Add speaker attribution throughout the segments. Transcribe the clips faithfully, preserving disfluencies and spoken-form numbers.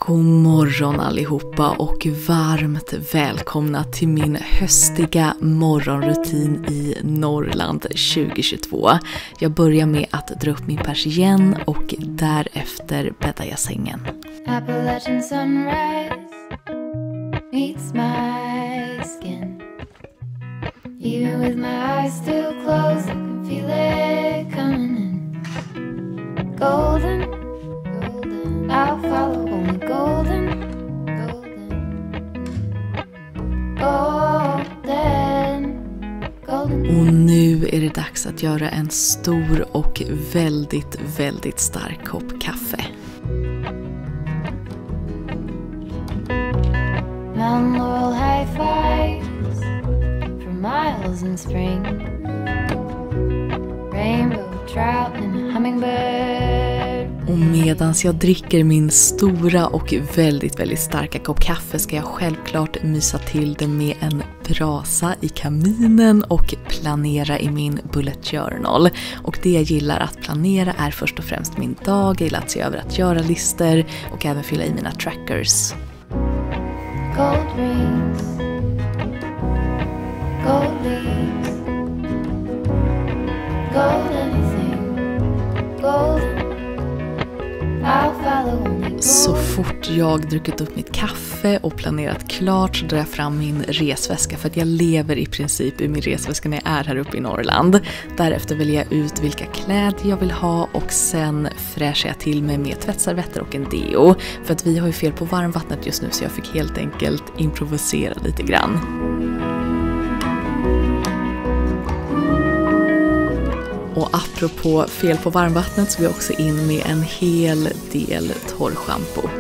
Speaker 1: God morgon allihopa och varmt välkomna till min höstiga morgonrutin i Norrland tjugohundratjugotvå. Jag börjar med att dra upp min persienn och därefter bäddar jag sängen.
Speaker 2: Appalachian sunrise meets my skin. Even with my eyes still closed, I can feel it coming in. Golden, golden, I'll follow only golden, golden, golden, golden.
Speaker 1: Och nu är det dags att göra en stor och väldigt, väldigt stark kopp kaffe.
Speaker 2: Mount Laurel high fives for miles in spring. Rainbow trout and hummingbird.
Speaker 1: Och medans jag dricker min stora och väldigt, väldigt starka kopp kaffe ska jag självklart mysa till det med en brasa i kaminen och planera i min bullet journal. Och det jag gillar att planera är först och främst min dag. Jag gillar att se över att göra lister och även fylla i mina trackers.
Speaker 2: Gold rings, gold leaves, gold anything, golden, I'll follow only gold.
Speaker 1: Så fort jag druckit upp mitt kaffe och planerat klart så drar jag fram min resväska för att jag lever i princip i min resväska när jag är här uppe i Norrland. Därefter väljer jag ut vilka kläder jag vill ha och sen fräschar jag till mig med tvättservetter och en deo. För att vi har ju fel på varmvattnet just nu så jag fick helt enkelt improvisera lite grann. Och apropå fel på varmvattnet så går jag också in med en hel del torrschampo.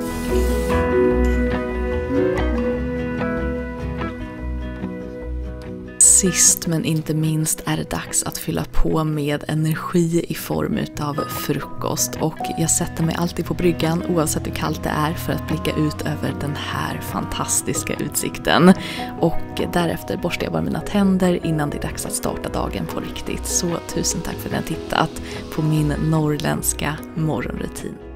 Speaker 1: Sist men inte minst är det dags att fylla på med energi i form av frukost. Och jag sätter mig alltid på bryggan oavsett hur kallt det är för att blicka ut över den här fantastiska utsikten. Och därefter borstar jag bara mina tänder innan det är dags att starta dagen på riktigt. Så tusen tack för att ni har tittat på min norrländska morgonrutin.